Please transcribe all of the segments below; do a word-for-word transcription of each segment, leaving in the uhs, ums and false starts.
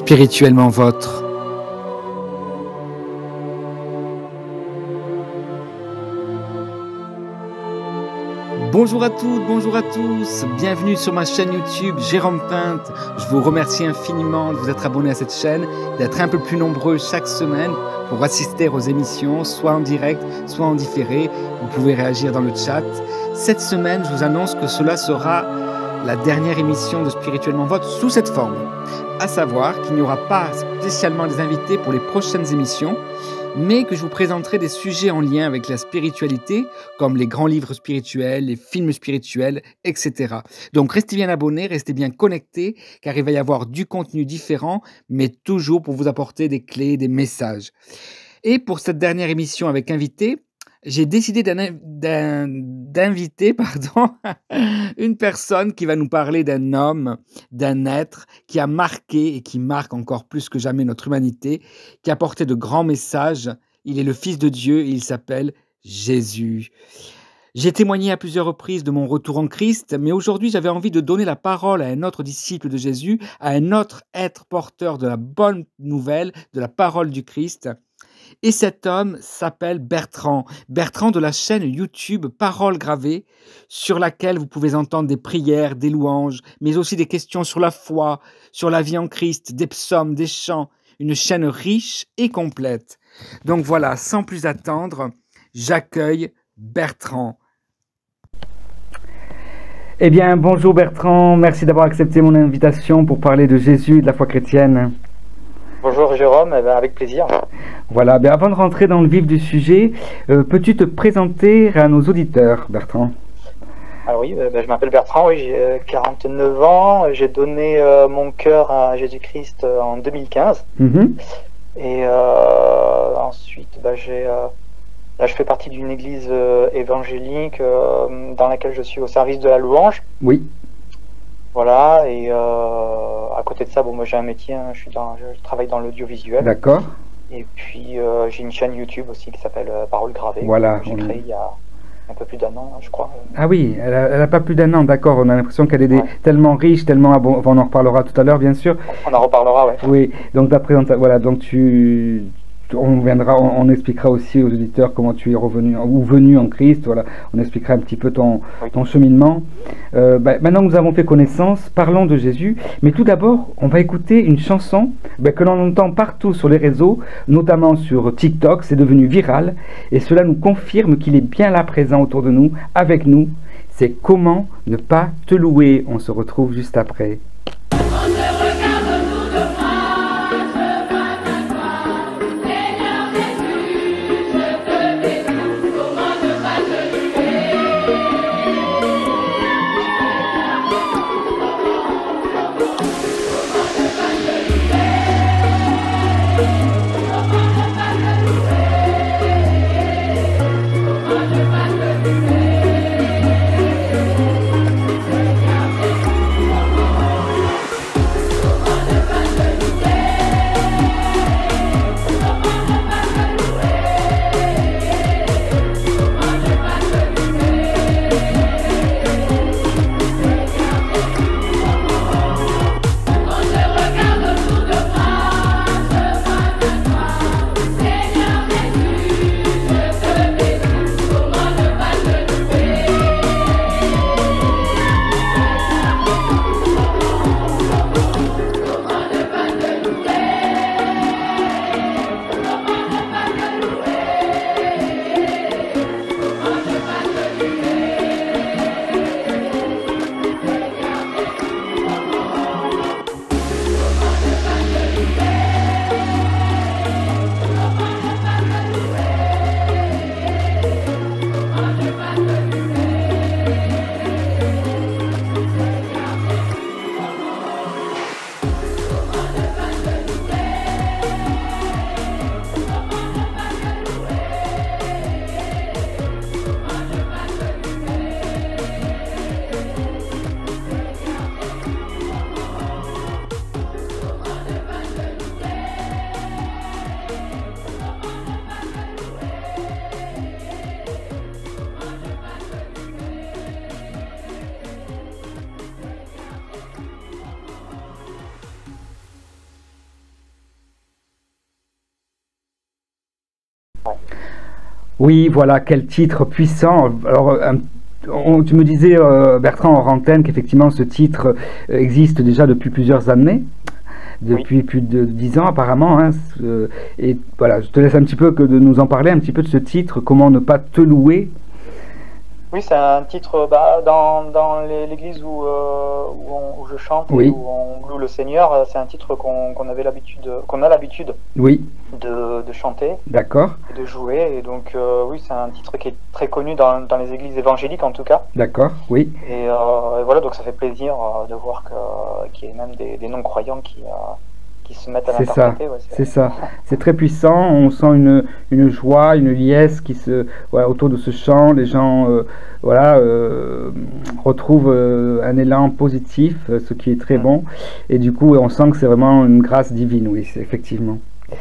spirituellement vôtre. Bonjour à toutes, bonjour à tous, bienvenue sur ma chaîne YouTube Jérôme Pinte. Je vous remercie infiniment de vous être abonné à cette chaîne, d'être un peu plus nombreux chaque semaine pour assister aux émissions, soit en direct, soit en différé. Vous pouvez réagir dans le chat. Cette semaine, je vous annonce que cela sera la dernière émission de Spirituellement Votre sous cette forme. À savoir qu'il n'y aura pas spécialement des invités pour les prochaines émissions, mais que je vous présenterai des sujets en lien avec la spiritualité, comme les grands livres spirituels, les films spirituels, et cetera. Donc restez bien abonnés, restez bien connectés, car il va y avoir du contenu différent, mais toujours pour vous apporter des clés, des messages. Et pour cette dernière émission avec invité, j'ai décidé d'un, d'un, d'inviter pardon, une personne qui va nous parler d'un homme, d'un être qui a marqué et qui marque encore plus que jamais notre humanité, qui a porté de grands messages. Il est le Fils de Dieu et il s'appelle Jésus. J'ai témoigné à plusieurs reprises de mon retour en Christ, mais aujourd'hui j'avais envie de donner la parole à un autre disciple de Jésus, à un autre être porteur de la bonne nouvelle, de la parole du Christ. Et cet homme s'appelle Bertrand, Bertrand de la chaîne YouTube Paroles Gravées, sur laquelle vous pouvez entendre des prières, des louanges, mais aussi des questions sur la foi, sur la vie en Christ, des psaumes, des chants, une chaîne riche et complète. Donc voilà, sans plus attendre, j'accueille Bertrand. Eh bien, bonjour Bertrand, merci d'avoir accepté mon invitation pour parler de Jésus et de la foi chrétienne. Bonjour Jérôme, eh bien, avec plaisir. Voilà, bien avant de rentrer dans le vif du sujet, euh, peux-tu te présenter à nos auditeurs, Bertrand? Alors oui, euh, ben, je m'appelle Bertrand, oui, j'ai euh, quarante-neuf ans, j'ai donné euh, mon cœur à Jésus-Christ euh, en deux mille quinze. Mm-hmm. Et euh, ensuite, ben, j'ai, euh, là, je fais partie d'une église euh, évangélique euh, dans laquelle je suis au service de la louange. Oui. Voilà, et euh, à côté de ça, bon, moi j'ai un métier, hein, je, suis dans, je travaille dans l'audiovisuel. D'accord. Et puis euh, j'ai une chaîne YouTube aussi qui s'appelle euh, Paroles Gravées. Voilà. Que j'ai on... créée il y a un peu plus d'un an, je crois. Ah oui, elle n'a pas plus d'un an, d'accord. On a l'impression qu'elle est des, ouais. tellement riche, tellement abondante. On en reparlera tout à l'heure, bien sûr. On en reparlera, oui. Oui, donc d'après, voilà, donc tu... On viendra, on, on expliquera aussi aux auditeurs comment tu es revenu ou venu en Christ. Voilà, on expliquera un petit peu ton, oui. ton cheminement. Euh, bah, maintenant que nous avons fait connaissance, parlons de Jésus. Mais tout d'abord, on va écouter une chanson bah, que l'on entend partout sur les réseaux, notamment sur TikTok. C'est devenu viral et cela nous confirme qu'il est bien là présent autour de nous, avec nous. C'est Comment ne pas te louer. On se retrouve juste après. Ouais. Oui, voilà, quel titre puissant. Alors, un, on, tu me disais, euh, Bertrand, en antenne, qu'effectivement ce titre existe déjà depuis plusieurs années. Depuis oui. plus de dix ans apparemment, hein, et voilà, je te laisse un petit peu que de nous en parler un petit peu de ce titre, comment ne pas te louer. Oui, c'est un titre bah, dans, dans l'église où, euh, où, on, où je chante oui. et où on loue le Seigneur. C'est un titre qu'on qu'on avait l'habitude, qu'on a l'habitude oui. de, de chanter, d'accord, et de jouer. Et donc euh, oui, c'est un titre qui est très connu dans, dans les églises évangéliques en tout cas. D'accord, oui. Et, euh, et voilà, donc ça fait plaisir euh, de voir qu'il y ait même des, des non-croyants qui euh, se mettent à l'interpréter. Ouais, c'est ça, c'est très puissant, on sent une, une joie, une liesse qui se, voilà, autour de ce chant, les gens euh, voilà, euh, retrouvent euh, un élan positif, ce qui est très mmh. bon, et du coup on sent que c'est vraiment une grâce divine, oui, effectivement.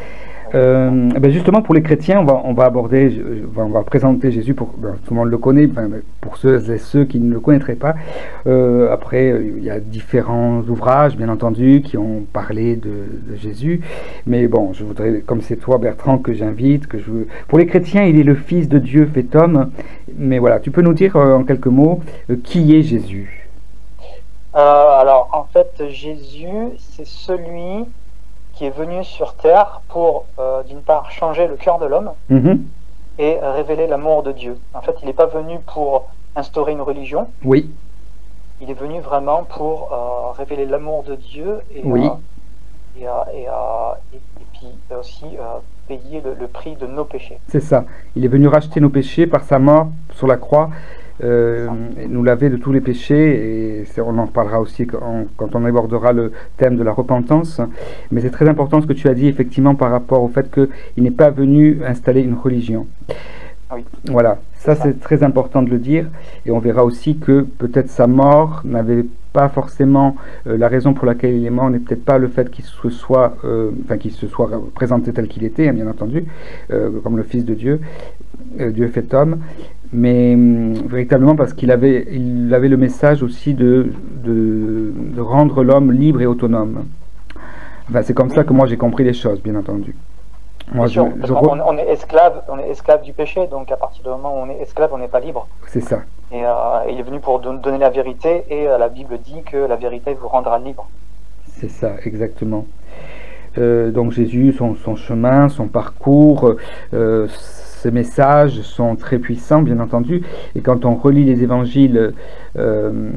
Euh, ben justement pour les chrétiens on va, on va aborder, on va présenter Jésus, pour, ben, tout le monde le connaît, ben, pour ceux et ceux qui ne le connaîtraient pas. Euh, après il y a différents ouvrages bien entendu qui ont parlé de, de Jésus, mais bon je voudrais, comme c'est toi Bertrand que j'invite, que je pour les chrétiens il est le Fils de Dieu fait homme, mais voilà, tu peux nous dire euh, en quelques mots euh, qui est Jésus? euh, Alors en fait Jésus c'est celui qui est venu sur terre pour, euh, d'une part, changer le cœur de l'homme mmh. et révéler l'amour de Dieu. En fait, il n'est pas venu pour instaurer une religion. Oui. Il est venu vraiment pour euh, révéler l'amour de Dieu et, oui. euh, et, euh, et, euh, et, et puis aussi euh, payer le, le prix de nos péchés. C'est ça. Il est venu racheter nos péchés par sa mort sur la croix. Euh, nous laver de tous les péchés, et on en reparlera aussi quand, quand on abordera le thème de la repentance, mais c'est très important ce que tu as dit effectivement par rapport au fait qu'il n'est pas venu installer une religion. Oui. Voilà, ça c'est très important de le dire, et on verra aussi que peut-être sa mort n'avait pas forcément euh, la raison pour laquelle il est mort n'est peut-être pas le fait qu'il se soit euh, enfin qu'il se soit présenté tel qu'il était, hein, bien entendu, euh, comme le Fils de Dieu, euh, Dieu fait homme, mais hum, véritablement parce qu'il avait il avait le message aussi de de, de rendre l'homme libre et autonome. Enfin, c'est comme oui. ça que moi j'ai compris les choses, bien entendu. Moi, je, je... On, on est esclave, on est esclave du péché, donc à partir du moment où on est esclave, on n'est pas libre. C'est ça. Et euh, il est venu pour don donner la vérité, et euh, la Bible dit que la vérité vous rendra libre. C'est ça, exactement. Euh, donc Jésus, son, son chemin, son parcours, euh, ses messages sont très puissants, bien entendu. Et quand on relit les évangiles euh,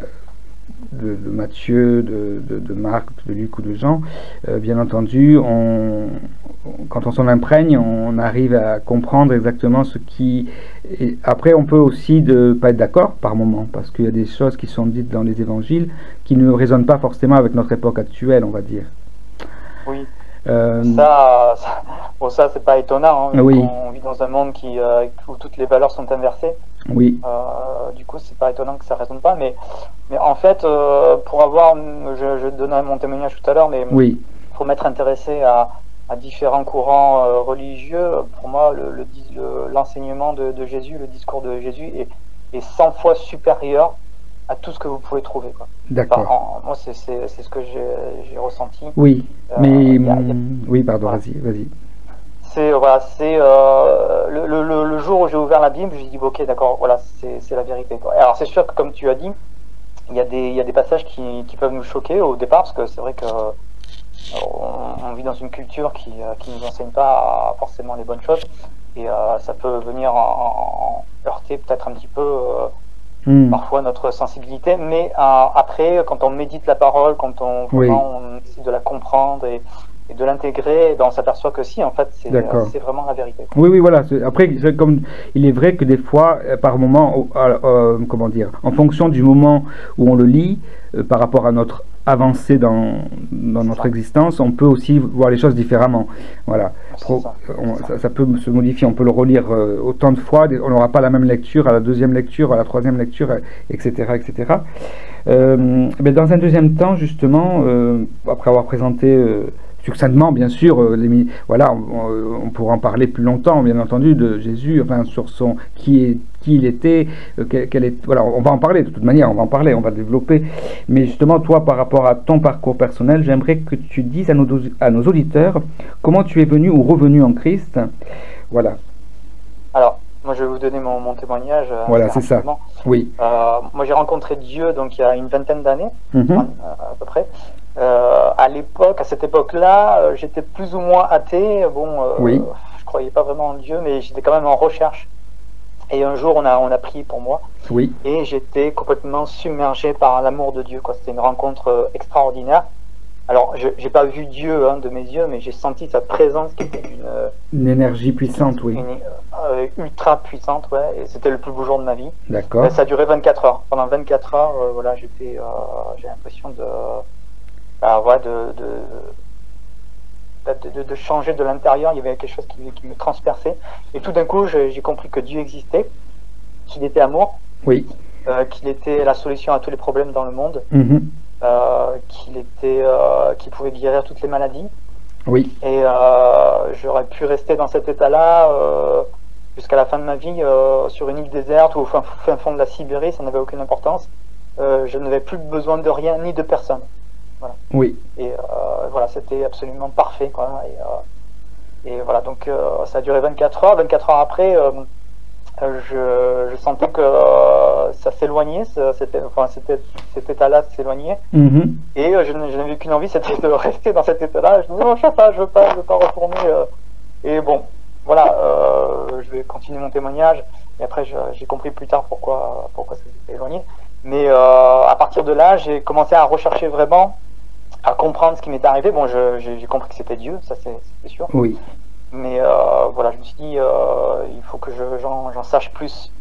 de, de Matthieu, de, de, de Marc, de Luc ou de Jean, euh, bien entendu, on, quand on s'en imprègne, on arrive à comprendre exactement ce qui... Et après, on peut aussi ne pas être d'accord par moment, parce qu'il y a des choses qui sont dites dans les évangiles qui ne résonnent pas forcément avec notre époque actuelle, on va dire. Oui. Euh... Ça, ça, bon, ça c'est pas étonnant. Hein, oui. On vit dans un monde qui, euh, où toutes les valeurs sont inversées. Oui. Euh, du coup, c'est pas étonnant que ça résonne pas. Mais, mais en fait, euh, pour avoir, je, je donnerai mon témoignage tout à l'heure, mais oui. pour m'être intéressé à, à différents courants euh, religieux, pour moi, l'enseignement le, le, de, de Jésus, le discours de Jésus est, est cent fois supérieur à tout ce que vous pouvez trouver. D'accord. Enfin, moi, c'est ce que j'ai ressenti. Oui, euh, mais... Y a, y a... Oui, pardon, voilà. vas-y, vas-y. C'est voilà, c'est euh, le, le, le jour où j'ai ouvert la Bible, j'ai dit, ok, d'accord, voilà, c'est la vérité. Quoi. Alors, c'est sûr que, comme tu as dit, il y a des, il y a des passages qui, qui peuvent nous choquer au départ, parce que c'est vrai que on, on vit dans une culture qui qui nous enseigne pas forcément les bonnes choses, et euh, ça peut venir en, en heurter peut-être un petit peu... Euh, Mmh. parfois notre sensibilité, mais euh, après, quand on médite la parole, quand on, oui. on essaie de la comprendre et, et de l'intégrer, ben on s'aperçoit que si, en fait, c'est euh, vraiment la vérité. Oui, oui, voilà. Après, comme il est vrai que des fois, par moment, euh, euh, comment dire, en fonction du moment où on le lit, euh, par rapport à notre avancée dans, dans notre ça. existence, on peut aussi voir les choses différemment. Voilà. Pro, ça. On, ça. Ça peut se modifier, on peut le relire euh, autant de fois, on n'aura pas la même lecture à la deuxième lecture, à la troisième lecture, et cetera et cetera. Euh, mais dans un deuxième temps, justement, euh, après avoir présenté euh, succinctement, bien sûr, euh, les, voilà, on, on pourra en parler plus longtemps, bien entendu, de Jésus, enfin, sur son qui est qui il était, euh, quel, quel est, voilà, on va en parler de toute manière, on va en parler, on va développer. Mais justement, toi, par rapport à ton parcours personnel, j'aimerais que tu dises à nos, à nos auditeurs comment tu es venu ou revenu en Christ, Voilà. Alors, moi je vais vous donner mon, mon témoignage. Euh, voilà, c'est ça. Oui. Euh, moi j'ai rencontré Dieu donc il y a une vingtaine d'années, mm-hmm. à peu près. Euh, à l'époque, à cette époque-là, euh, j'étais plus ou moins athée. Bon, euh, oui. je croyais pas vraiment en Dieu, mais j'étais quand même en recherche. Et un jour, on a, on a prié pour moi. Oui. Et j'étais complètement submergé par l'amour de Dieu, quoi. C'était une rencontre euh, extraordinaire. Alors, je n'ai pas vu Dieu hein, de mes yeux, mais j'ai senti sa présence qui était une... Euh, une énergie puissante, une, oui. Une, euh, ultra puissante, ouais. Et c'était le plus beau jour de ma vie. D'accord. Ça a duré vingt-quatre heures. Pendant vingt-quatre heures, euh, voilà, j'étais, euh, j'ai l'impression de, bah, ouais, de, de, de, de changer de l'intérieur. Il y avait quelque chose qui, qui me transperçait. Et tout d'un coup, j'ai compris que Dieu existait, qu'il était amour. Oui. Euh, qu'il était la solution à tous les problèmes dans le monde. Mm-hmm. Euh, qu'il était, euh, qu'il pouvait guérir toutes les maladies. Oui. Et euh, j'aurais pu rester dans cet état-là euh, jusqu'à la fin de ma vie euh, sur une île déserte ou au fin, fin fond de la Sibérie, ça n'avait aucune importance. Euh, je n'avais plus besoin de rien ni de personne. Voilà. Oui. Et euh, voilà, c'était absolument parfait, quoi. Et, euh, et voilà, donc euh, ça a duré vingt-quatre heures. vingt-quatre heures après. Euh, Je, je sentais que euh, ça s'éloignait, c'était, enfin, cet état-là s'éloignait, mm-hmm. et euh, je, je n'avais qu'une envie, c'était de rester dans cet état-là. Je me disais, non, je ne veux pas, je veux pas, je veux pas retourner. Euh, et bon, voilà, euh, je vais continuer mon témoignage, et après j'ai compris plus tard pourquoi, pourquoi ça s'était éloigné. Mais euh, à partir de là, j'ai commencé à rechercher vraiment, à comprendre ce qui m'était arrivé. Bon, j'ai compris que c'était Dieu, ça c'est sûr. Oui. Mais euh, voilà, je me suis dit, euh, il faut que j'en j'en sache plus.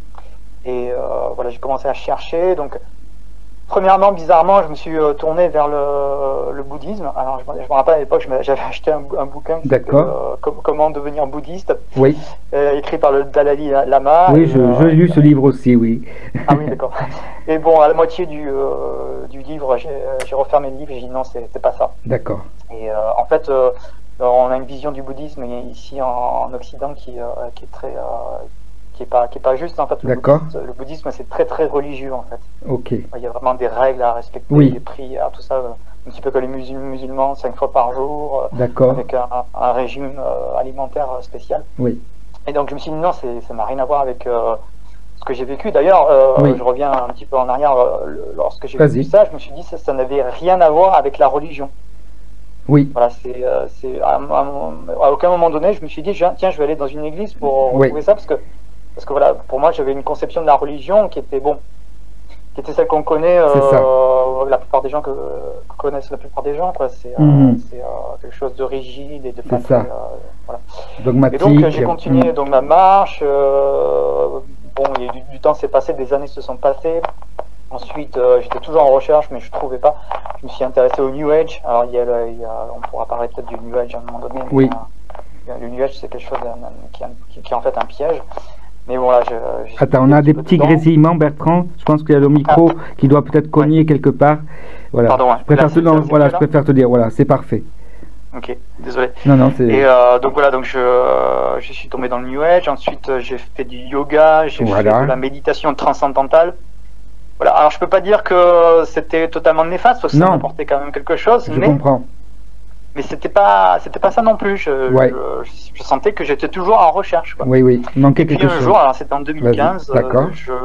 Et euh, voilà, j'ai commencé à chercher. Donc, premièrement, bizarrement, je me suis euh, tourné vers le, le bouddhisme. Alors, je, je me rappelle à l'époque, j'avais acheté un, un bouquin qui s'appelle euh, Comment devenir bouddhiste, oui. euh, écrit par le Dalai Lama. Oui, j'ai euh, lu ce livre aussi, oui. Ah oui, d'accord. Et bon, à la moitié du, euh, du livre, j'ai refermé le livre et j'ai dit non, c'est pas ça. D'accord. Et euh, en fait... Euh, on a une vision du bouddhisme ici en, en Occident qui, euh, qui est très, euh, qui est pas, qui est pas juste en fait. D'accord. Le bouddhisme, c'est très très religieux en fait. Ok. Il y a vraiment des règles à respecter, oui. des prières, tout ça, un petit peu comme les musulmans, cinq fois par jour. D'accord. Avec un, un régime euh, alimentaire spécial. Oui. Et donc je me suis dit non, ça n'a rien à voir avec euh, ce que j'ai vécu. D'ailleurs, euh, oui. je reviens un petit peu en arrière. Euh, lorsque j'ai vécu ça, je me suis dit ça, ça n'avait rien à voir avec la religion. Oui. Voilà, c'est, euh, c'est à, à, à aucun moment donné, je me suis dit, tiens, je vais aller dans une église pour retrouver oui. ça, parce que, parce que voilà, pour moi, j'avais une conception de la religion qui était, bon, qui était celle qu'on connaît, euh, la plupart des gens que, que connaissent la plupart des gens, quoi. C'est, mm-hmm. euh, euh, quelque chose de rigide et de pas très, euh, voilà. Dogmatique. Et donc, j'ai continué mm. donc ma marche. Euh, bon, il y a eu du, du temps s'est passé, des années se sont passées. Ensuite, euh, j'étais toujours en recherche, mais je ne trouvais pas. Je me suis intéressé au New Age. Alors, il y a, il y a, on pourra parler peut-être du New Age à un moment donné. Oui. Mais, euh, le New Age, c'est quelque chose qui, qui, qui est en fait un piège. Mais bon, là, je... je Attends, on a des petits grésillements, Bertrand. Je pense qu'il y a le micro ah. qui doit peut-être cogner ouais. quelque part. Voilà. Pardon, je préfère, là, te, dans, voilà, je préfère te dire, voilà, c'est parfait. Ok, désolé. Non, non, c'est... Et euh, donc voilà, donc je, euh, je suis tombé dans le New Age. Ensuite, j'ai fait du yoga, j'ai voilà. fait de la méditation transcendantale. Voilà, alors je peux pas dire que c'était totalement néfaste, parce que ça m'apportait quand même quelque chose. Je mais, comprends. Mais c'était pas, c'était pas ça non plus. Je, ouais. je, je sentais que j'étais toujours en recherche. Quoi. Oui, oui, il manquait Et puis quelque un chose. jour, alors c'était en deux mille quinze, D'accord. Euh, je,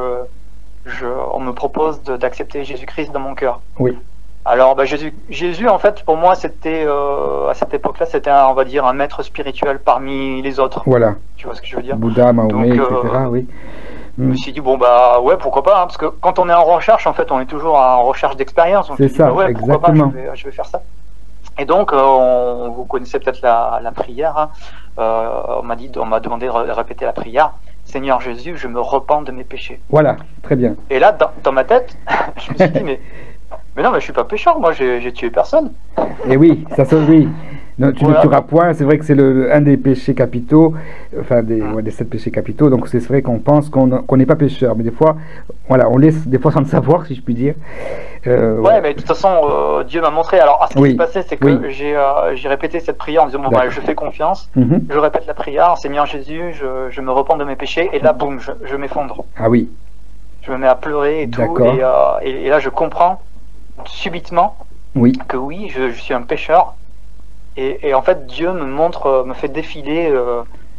je, on me propose d'accepter Jésus-Christ dans mon cœur. Oui. Alors, bah, Jésus, Jésus, en fait, pour moi, c'était euh, à cette époque-là, c'était, on va dire, un maître spirituel parmi les autres. Voilà. Tu vois ce que je veux dire? Bouddha, Mahomet, Donc, et cetera. Euh, oui. Je me suis dit, bon, bah ouais, pourquoi pas, hein, parce que quand on est en recherche, en fait, on est toujours en recherche d'expérience. C'est ça, dit, bah ouais, exactement. Pourquoi pas, je vais, je vais faire ça. Et donc, euh, on, vous connaissez peut-être la, la prière. Hein. Euh, on m'a dit, on m'a demandé de répéter la prière. Seigneur Jésus, je me repens de mes péchés. Voilà, très bien. Et là, dans, dans ma tête, je me suis dit, mais, mais non, mais je suis pas pécheur, moi, j'ai tué personne. Et oui, ça se oui. Non, tu voilà. ne tueras point, c'est vrai que c'est le, un des péchés capitaux, enfin des, mmh. ouais, des sept péchés capitaux, donc c'est vrai qu'on pense qu'on qu'on n'est pas pécheur, mais des fois, voilà, on laisse des fois sans le savoir, si je puis dire. Euh, ouais, ouais, mais de toute façon, euh, Dieu m'a montré. Alors, ce qui oui. s'est passé, c'est que oui. j'ai euh, répété cette prière en disant, bon, bah, je fais confiance, mmh. je répète la prière, Seigneur Jésus, je, je me repens de mes péchés, et là, boum, je, je m'effondre. Ah oui. Je me mets à pleurer et tout, et, euh, et, et là, je comprends subitement oui. que oui, je, je suis un pécheur. Et, et en fait, Dieu me montre, me fait défiler euh,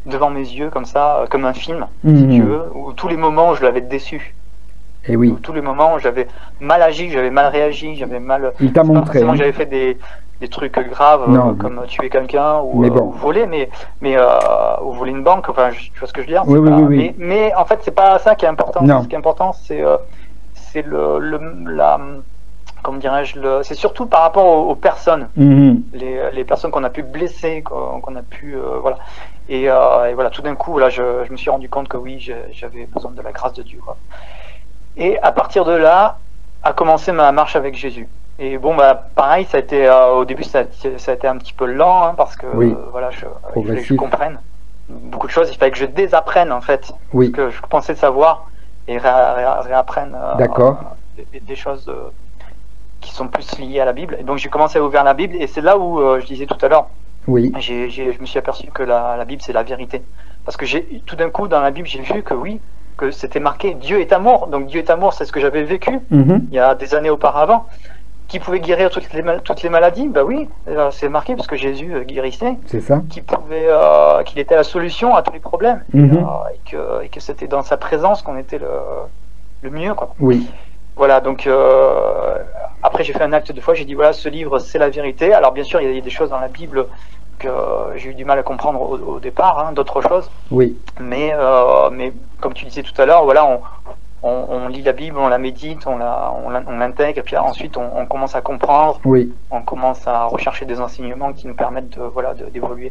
devant mes yeux, comme ça, comme un film, mmh. si tu veux, où tous les moments où je l'avais déçu. Et oui. Où tous les moments où j'avais mal agi, j'avais mal réagi, j'avais mal... Il t'a montré. Pas j'avais fait des, des trucs graves, non, euh, comme tuer quelqu'un ou, mais bon. euh, ou voler, mais, mais euh, ou voler une banque, enfin, je, tu vois ce que je veux dire. Oui, oui, pas, oui, oui. Mais, mais en fait, c'est pas ça qui est important. Non. Ce qui est important, c'est euh, c'est le, le, la... Comment dirais-je, le... c'est surtout par rapport aux, aux personnes, mmh. les, les personnes qu'on a pu blesser, qu'on, qu'on a pu... Euh, voilà. Et, euh, et voilà, tout d'un coup, là, je, je me suis rendu compte que oui, j'avais besoin de la grâce de Dieu, quoi. Et à partir de là, a commencé ma marche avec Jésus. Et bon, bah, pareil, ça a été, euh, au début, ça a, ça a été un petit peu lent, hein, parce que oui. euh, voilà, je, il fallait que je comprenne beaucoup de choses. Il fallait que je désapprenne, en fait, oui. ce que je pensais savoir, et ré, ré, réapprenne euh, D'accord. Euh, des, des choses euh, qui sont plus liées à la Bible. Et donc, j'ai commencé à ouvrir la Bible, et c'est là où, euh, je disais tout à l'heure, oui. j'ai, j'ai, je me suis aperçu que la, la Bible, c'est la vérité. Parce que j'ai, tout d'un coup, dans la Bible, j'ai vu que oui, que c'était marqué Dieu est amour. Donc Dieu est amour, c'est ce que j'avais vécu mmh. il y a des années auparavant. Qui pouvait guérir toutes les, toutes les maladies? Bah oui, c'est marqué parce que Jésus guérissait. C'est ça. Qui pouvait, euh, qu'il était la solution à tous les problèmes. Mmh. Et, euh, et que, et que c'était dans sa présence qu'on était le, le mieux, quoi. Oui. Voilà, donc euh, après j'ai fait un acte de foi, j'ai dit voilà, ce livre c'est la vérité. Alors bien sûr, il y a des choses dans la Bible que j'ai eu du mal à comprendre au, au départ, hein, d'autres choses. Oui. Mais, euh, mais comme tu disais tout à l'heure, voilà, on, on, on lit la Bible, on la médite, on, la, on l'intègre, et puis ensuite on, on commence à comprendre, oui. on commence à rechercher des enseignements qui nous permettent de, voilà, de, d'évoluer.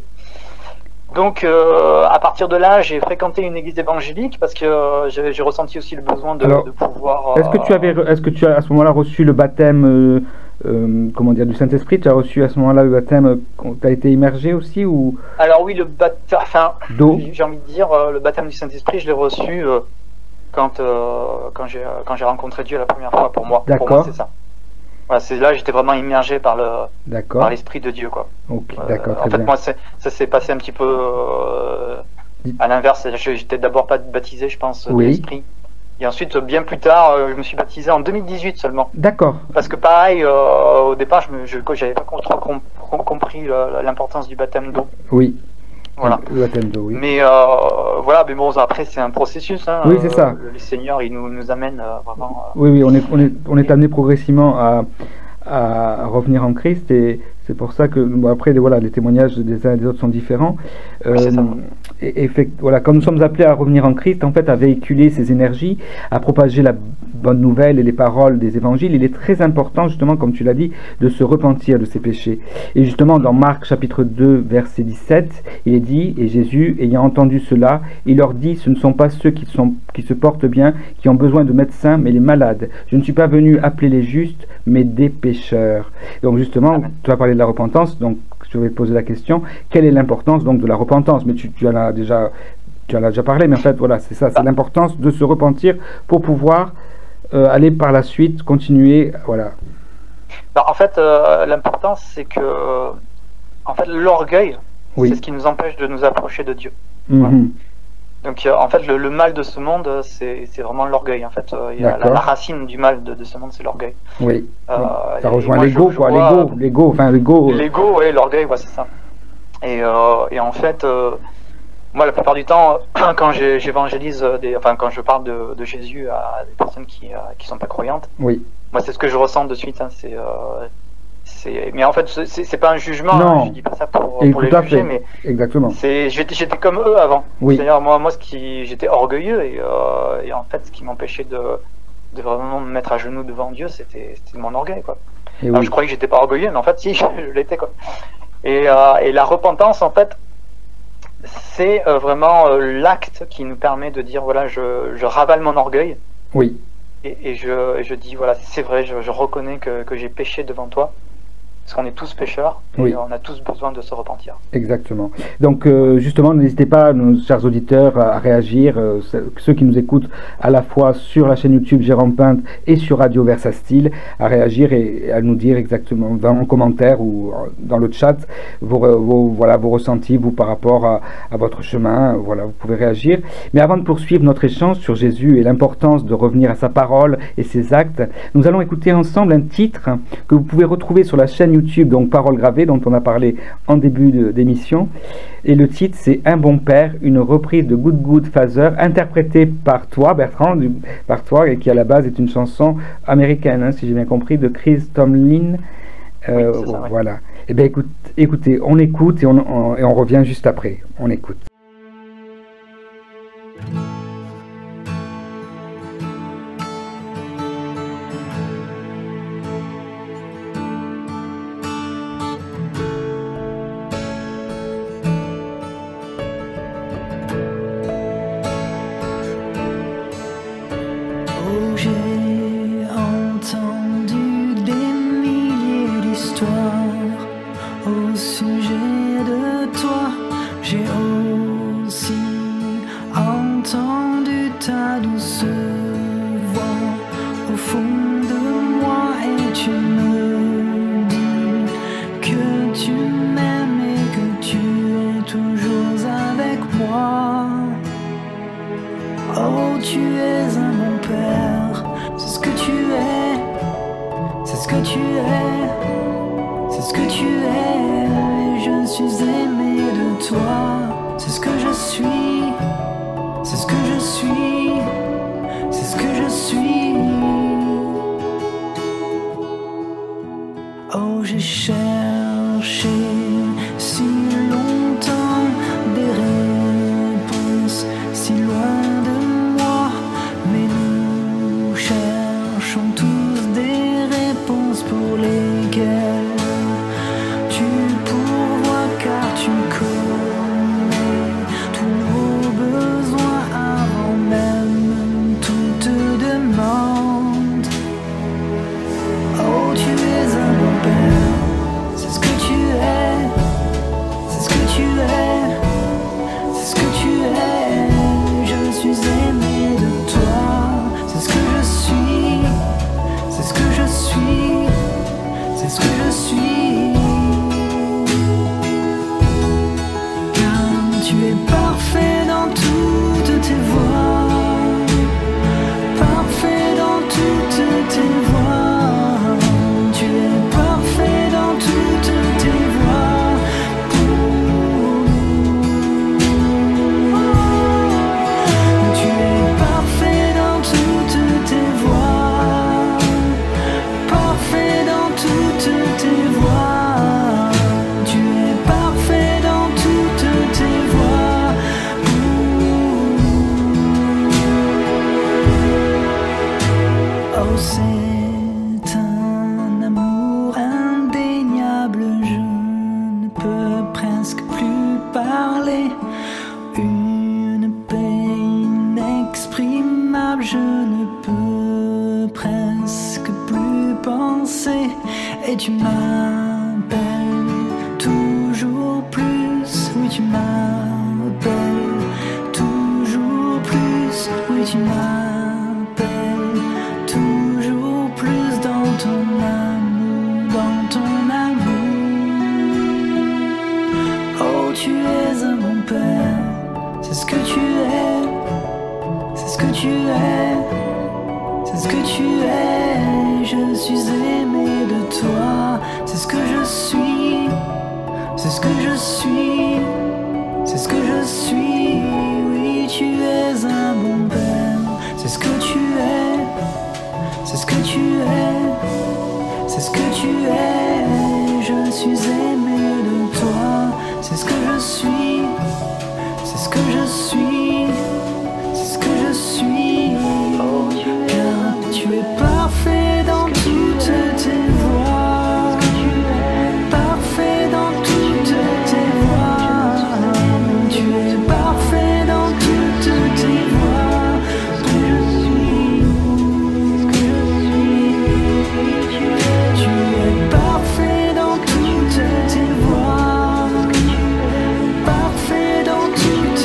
Donc euh, à partir de là, j'ai fréquenté une église évangélique parce que euh, j'ai, j'ai ressenti aussi le besoin de, Alors, de pouvoir... Euh, est-ce que tu avais, est-ce que tu as à ce moment-là reçu le baptême euh, euh, comment dire, du Saint-Esprit? Tu as reçu à ce moment-là le baptême, tu as été immergé aussi ou... Alors oui, le baptême, enfin, d'eau. J'ai envie de dire, euh, le baptême du Saint-Esprit, je l'ai reçu euh, quand, euh, quand, j'ai, quand j'ai rencontré Dieu la première fois pour moi. D'accord. Pour moi, c'est ça. Voilà, c'est là j'étais vraiment immergé par le par l'esprit de Dieu, quoi. Okay, d'accord, euh, en fait, bien. moi, c'est, ça s'est passé un petit peu euh, à l'inverse. J'étais d'abord pas baptisé, je pense, oui. de l'esprit. Et ensuite, bien plus tard, je me suis baptisé en deux mille dix-huit seulement. D'accord. Parce que pareil, euh, au départ, je me, je, j'avais pas trop compris l'importance du baptême d'eau. Oui. Voilà. Le baptême d'eau, oui. Mais euh, voilà, mais bon, après c'est un processus. Hein, oui, c'est ça. Euh, le Seigneur, il nous, nous amène euh, vraiment. Euh, oui, oui, on est, on est, on est amené progressivement à, à revenir en Christ, et c'est pour ça que bon, après, voilà, les témoignages des uns et des autres sont différents. Oui, euh, c'est ça. Et, et fait, voilà, comme nous sommes appelés à revenir en Christ, en fait, à véhiculer ces énergies, à propager la bonne nouvelle et les paroles des évangiles, il est très important, justement, comme tu l'as dit, de se repentir de ses péchés. Et justement, dans Marc chapitre deux, verset dix-sept, il est dit, et Jésus, ayant entendu cela, il leur dit, ce ne sont pas ceux qui, sont, qui se portent bien, qui ont besoin de médecins, mais les malades. Je ne suis pas venu appeler les justes, mais des pécheurs. Donc justement, Amen. Tu as parlé de la repentance, donc je vais te poser la question, quelle est l'importance donc de la repentance? Mais tu, tu en as déjà, tu en as déjà parlé, mais en fait, voilà, c'est ça, c'est l'importance de se repentir pour pouvoir euh, aller par la suite, continuer, voilà. Alors, en fait, euh, l'importance, c'est que, euh, en fait, l'orgueil, oui. c'est ce qui nous empêche de nous approcher de Dieu. Mm-hmm. Voilà. Donc, euh, en fait, le, le mal de ce monde, c'est, c'est vraiment l'orgueil. En fait, euh, il y a la, la racine du mal de, de ce monde, c'est l'orgueil. Oui. Euh, ça rejoint l'ego, quoi. L'ego, l'ego, enfin l'ego. L'ego, oui, l'orgueil, ouais, c'est ça. Et, euh, et en fait, euh, moi, la plupart du temps, quand j'évangélise, des, enfin, quand je parle de, de Jésus à des personnes qui qui sont pas croyantes, oui. moi, c'est ce que je ressens de suite. Hein, c'est euh, C'est... Mais en fait, c'est, c'est pas un jugement, non. Hein, je dis pas ça pour, et pour tout les à juger, fait. mais exactement. C'est... J'étais, j'étais comme eux avant. Oui. C'est-à-dire, moi, moi ce qui... j'étais orgueilleux, et, euh, et en fait, ce qui m'empêchait de, de vraiment me mettre à genoux devant Dieu, c'était, c'était mon orgueil, quoi. Et Alors, oui. Je croyais que j'étais pas orgueilleux, mais en fait, si, je, je l'étais, quoi. Et, euh, et la repentance, en fait, c'est euh, vraiment euh, l'acte qui nous permet de dire, voilà, je, je ravale mon orgueil. Oui. Et, et je, je dis, voilà, c'est vrai, je, je reconnais que, que j'ai péché devant toi. Parce qu'on est tous pécheurs et oui. on a tous besoin de se repentir. Exactement. Donc euh, justement, n'hésitez pas, nos chers auditeurs, à réagir, euh, ceux qui nous écoutent à la fois sur la chaîne YouTube Jérôme Pinte et sur Radio Versa Style, à réagir et à nous dire exactement dans en commentaire ou dans le chat vos, vos, voilà, vos ressentis, vous, par rapport à, à votre chemin. Voilà, vous pouvez réagir. Mais avant de poursuivre notre échange sur Jésus et l'importance de revenir à sa parole et ses actes, nous allons écouter ensemble un titre que vous pouvez retrouver sur la chaîne YouTube, donc Paroles gravées, dont on a parlé en début d'émission. Et le titre, c'est Un bon père, une reprise de Good Good Father, interprétée par toi, Bertrand, du, par toi, et qui à la base est une chanson américaine, hein, si j'ai bien compris, de Chris Tomlin. Euh, oui, ça, voilà. Oui. Eh bien, écoute, écoutez, on écoute et on, on, et on revient juste après. On écoute.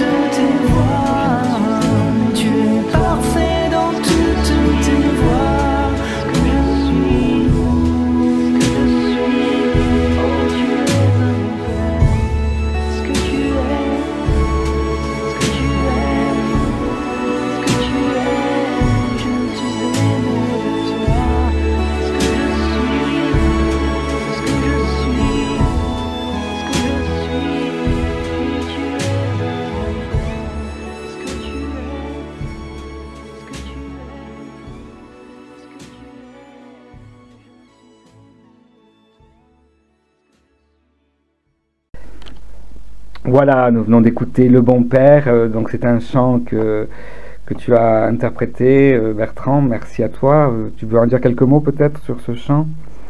Parfait dans toutes tes voies. Voilà, nous venons d'écouter Le Bon Père, euh, donc c'est un chant que, que tu as interprété, euh, Bertrand, merci à toi. Euh, tu veux en dire quelques mots peut-être sur ce chant?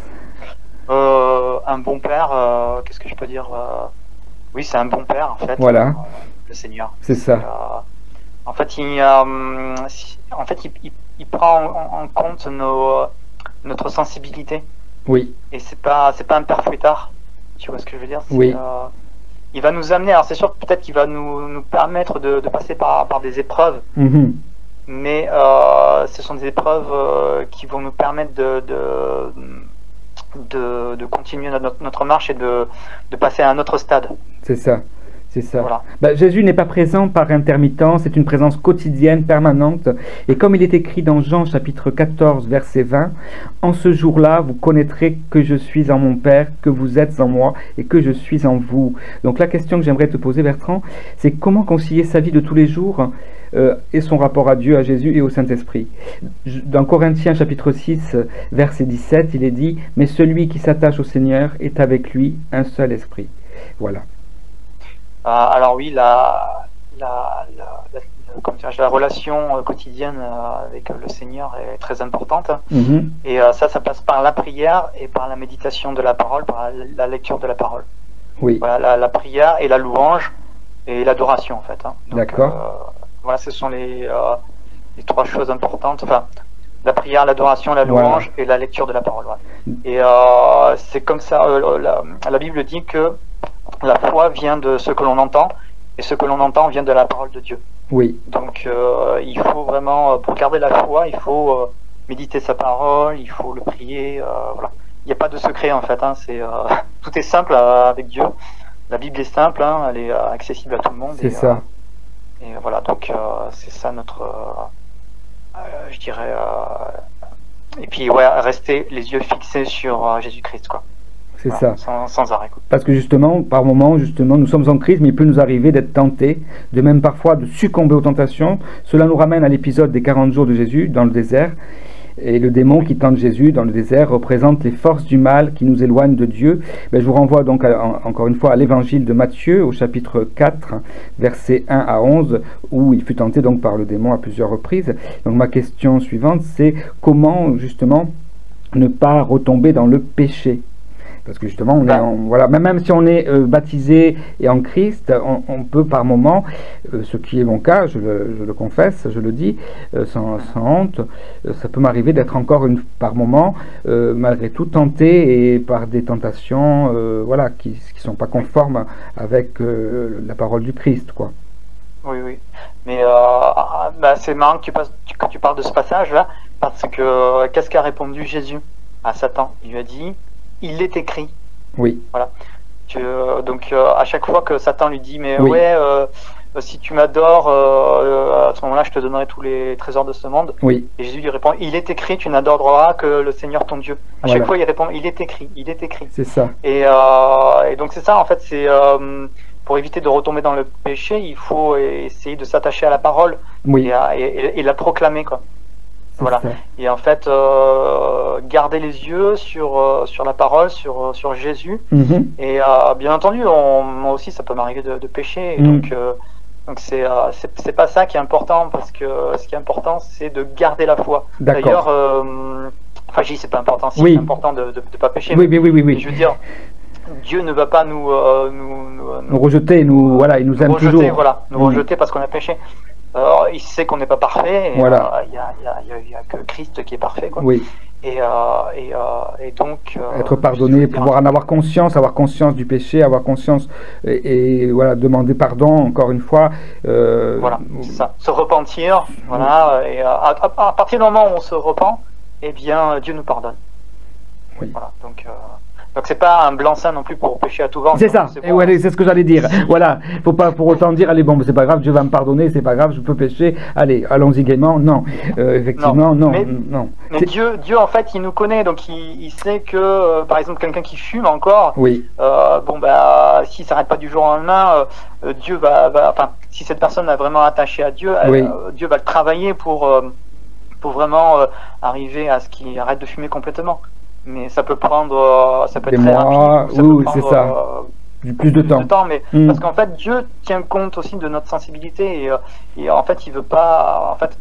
euh, Un bon père, euh, qu'est-ce que je peux dire euh, oui, c'est un bon père, en fait, Voilà, euh, le Seigneur. c'est ça. Euh, en fait, il, euh, en fait, il, il, il prend en, en compte nos, notre sensibilité. Oui. Et c'est pas, c'est pas un père fouettard. Tu vois ce que je veux dire? Oui. Euh, il va nous amener, alors c'est sûr peut-être qu'il va nous, nous permettre de, de passer par, par des épreuves, Mm-hmm. mais euh, ce sont des épreuves euh, qui vont nous permettre de, de, de, de continuer notre, notre marche et de, de passer à un autre stade. C'est ça. C'est ça. Voilà. Bah, Jésus n'est pas présent par intermittence, c'est une présence quotidienne, permanente. Et comme il est écrit dans Jean chapitre quatorze, verset vingt, « En ce jour-là, vous connaîtrez que je suis en mon Père, que vous êtes en moi et que je suis en vous. » Donc la question que j'aimerais te poser, Bertrand, c'est comment concilier sa vie de tous les jours euh, et son rapport à Dieu, à Jésus et au Saint-Esprit. Dans Corinthiens chapitre six, verset dix-sept, il est dit « Mais celui qui s'attache au Seigneur est avec lui un seul esprit. » Voilà. Euh, alors oui, la, la, la, la, comme la relation euh, quotidienne euh, avec le Seigneur est très importante. Mm-hmm. Et euh, ça, ça passe par la prière et par la méditation de la parole, par la, la lecture de la parole. Oui. Voilà, la, la prière et la louange et l'adoration en fait. Hein. D'accord. Euh, voilà, ce sont les, euh, les trois choses importantes. Enfin, la prière, l'adoration, la louange voilà. et la lecture de la parole. Ouais. Et euh, c'est comme ça, euh, la, la Bible dit que la foi vient de ce que l'on entend, et ce que l'on entend vient de la parole de Dieu. Oui. Donc euh, il faut vraiment, pour garder la foi, il faut euh, méditer sa parole, il faut le prier. Euh, voilà. Il n'y a pas de secret en fait. Hein, c'est, euh, tout est simple euh, avec Dieu. La Bible est simple, hein, elle est euh, accessible à tout le monde. C'est et, ça. Euh, et voilà, donc euh, c'est ça notre, euh, euh, je dirais. Euh, et puis ouais, rester les yeux fixés sur euh, Jésus-Christ, quoi. C'est voilà, ça. Sans, sans arrêt. Quoi. Parce que justement, par moments, justement, nous sommes en crise, mais il peut nous arriver d'être tentés, de même parfois de succomber aux tentations. Cela nous ramène à l'épisode des quarante jours de Jésus dans le désert. Et le démon qui tente Jésus dans le désert représente les forces du mal qui nous éloignent de Dieu. Ben, je vous renvoie donc à, en, encore une fois à l'évangile de Matthieu au chapitre quatre, versets un à onze, où il fut tenté donc par le démon à plusieurs reprises. Donc ma question suivante, c'est comment justement ne pas retomber dans le péché? Parce que justement, on est en, voilà, même si on est euh, baptisé et en Christ, on, on peut par moment, euh, ce qui est mon cas, je le, je le confesse, je le dis, euh, sans, sans honte, euh, ça peut m'arriver d'être encore une, par moment, euh, malgré tout, tenté et par des tentations, euh, voilà, qui ne sont pas conformes avec euh, la parole du Christ, quoi. Oui, oui. Mais euh, bah, c'est marrant que tu, passes, que tu parles de ce passage-là, parce que qu'est-ce qu'a répondu Jésus à Satan? Il lui a dit, il est écrit. Oui. Voilà. Tu, euh, donc euh, à chaque fois que Satan lui dit, mais oui. ouais, euh, si tu m'adores, euh, à ce moment-là, je te donnerai tous les trésors de ce monde. Oui. Et Jésus lui répond, il est écrit, tu n'adoreras que le Seigneur ton Dieu. À voilà. chaque fois, il répond, il est écrit, il est écrit. C'est ça. Et, euh, et donc c'est ça, en fait, c'est euh, pour éviter de retomber dans le péché, il faut essayer de s'attacher à la parole oui. et, à, et, et la proclamer, quoi. Voilà. Ça. Et en fait, euh, garder les yeux sur euh, sur la parole, sur sur Jésus. Mm-hmm. Et euh, bien entendu, on, moi aussi, ça peut m'arriver de, de pécher. Et mm. Donc euh, donc c'est euh, c'est c'est pas ça qui est important, parce que ce qui est important, c'est de garder la foi. D'ailleurs, euh, enfin, je dis c'est pas important, si oui. c'est important de, de de pas pécher. Oui, mais, oui, oui, oui, mais je veux dire, Dieu ne va pas nous euh, nous, nous, nous rejeter, nous voilà, il nous, nous aime rejeter, toujours. Voilà, nous mm. rejeter parce qu'on a péché. Alors, il sait qu'on n'est pas parfait, il voilà. n'y a, y a, y a, y a que Christ qui est parfait, quoi. Oui. Et, euh, et, euh, et donc euh, être pardonné, pouvoir en avoir conscience, avoir conscience du péché, avoir conscience et, et voilà, demander pardon encore une fois. Euh, voilà, c'est ça. Se repentir, voilà. Et à, à, à partir du moment où on se repent, eh bien Dieu nous pardonne. Oui. Voilà. Donc euh, Donc c'est pas un blanc-seing non plus pour pécher à tout vent. C'est ça, c'est bon, ouais, c'est ce que j'allais dire. Voilà, faut pas pour autant dire, allez bon, c'est pas grave, Dieu va me pardonner, c'est pas grave, je peux pécher, allez, allons-y gaiement. Non, euh, effectivement, non. non mais, non. mais Dieu, Dieu en fait, il nous connaît, donc il, il sait que, euh, par exemple, quelqu'un qui fume encore, oui. euh, bon bah, s'il s'arrête pas du jour au lendemain, euh, Dieu va, va, enfin, si cette personne est vraiment attachée à Dieu, oui. euh, Dieu va le travailler pour, euh, pour vraiment euh, arriver à ce qu'il arrête de fumer complètement. Mais ça peut prendre, ça peut des être très mois, rapide. Ça oui, peut c'est prendre, ça. Euh, plus de temps. de temps, mais mmh. parce qu'en fait, Dieu tient compte aussi de notre sensibilité et, et en fait, il veut pas, en fait,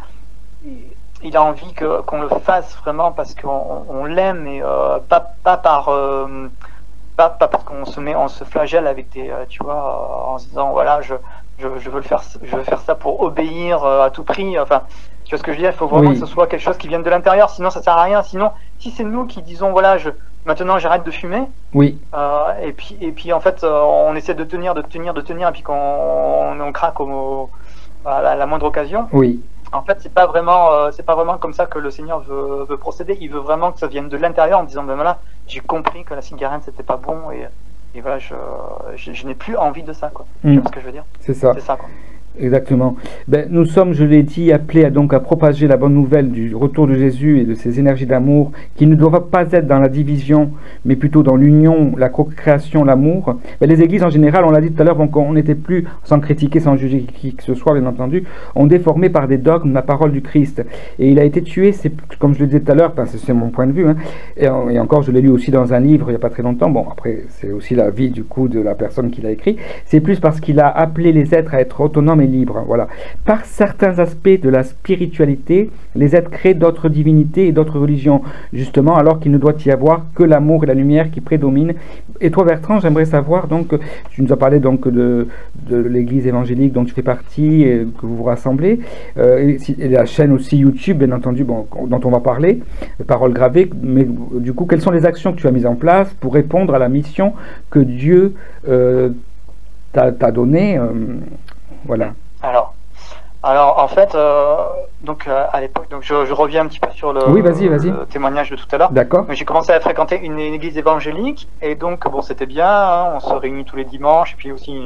il a envie que qu'on le fasse vraiment parce qu'on on, l'aime et euh, pas pas par euh, pas, pas parce qu'on se met, on se flagelle avec des, tu vois, en se disant voilà, je je, je veux le faire, je veux faire ça pour obéir à tout prix, enfin. Tu vois ce que je veux dire? Il faut vraiment oui. que ce soit quelque chose qui vienne de l'intérieur, sinon ça sert à rien. Sinon, si c'est nous qui disons voilà, je maintenant j'arrête de fumer, oui. Euh, et puis et puis en fait, euh, on essaie de tenir, de tenir, de tenir, et puis qu'on on, on craque au, à la, la moindre occasion. Oui. En fait, c'est pas vraiment, euh, c'est pas vraiment comme ça que le Seigneur veut, veut procéder. Il veut vraiment que ça vienne de l'intérieur, en disant ben voilà, j'ai compris que la cigarette c'était pas bon et et voilà, je je, je n'ai plus envie de ça quoi. Mm. Tu vois ce que je veux dire? C'est ça. C'est ça quoi. Exactement. Ben, nous sommes, je l'ai dit, appelés à, donc, à propager la bonne nouvelle du retour de Jésus et de ses énergies d'amour, qui ne doivent pas être dans la division, mais plutôt dans l'union, la co-création, l'amour. Ben, les églises, en général, on l'a dit tout à l'heure, donc on n'était plus, sans critiquer, sans juger qui que ce soit, bien entendu, on déformé par des dogmes la parole du Christ. Et il a été tué, c'est, comme je le disais tout à l'heure, ben, c'est mon point de vue, hein, et, et encore, je l'ai lu aussi dans un livre il n'y a pas très longtemps. Bon, après, c'est aussi la vie, du coup, de la personne qui l'a écrit. C'est plus parce qu'il a appelé les êtres à être autonomes et libre. Voilà. Par certains aspects de la spiritualité, les êtres créent d'autres divinités et d'autres religions, justement, alors qu'il ne doit y avoir que l'amour et la lumière qui prédominent. Et toi, Bertrand, j'aimerais savoir, donc, tu nous as parlé donc de, de l'église évangélique dont tu fais partie, et que vous vous rassemblez, euh, et, et la chaîne aussi YouTube, bien entendu, bon, dont on va parler, Paroles gravées, mais du coup, quelles sont les actions que tu as mises en place pour répondre à la mission que Dieu euh, t'a, t'a donnée, euh, voilà. Alors, alors en fait, euh, donc euh, à l'époque, donc je, je reviens un petit peu sur le, oui, vas-y, vas-y. le témoignage de tout à l'heure. D'accord. J'ai commencé à fréquenter une, une église évangélique et donc bon, c'était bien. Hein, on se réunit tous les dimanches et puis aussi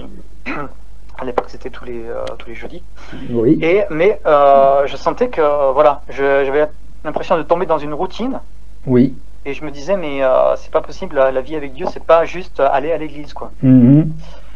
à l'époque c'était tous les euh, tous les jeudis. Oui. Et mais euh, je sentais que voilà, je, j'avais l'impression de tomber dans une routine. Oui. Et je me disais mais euh, c'est pas possible. La, la vie avec Dieu, c'est pas juste aller à l'église quoi. Mm-hmm.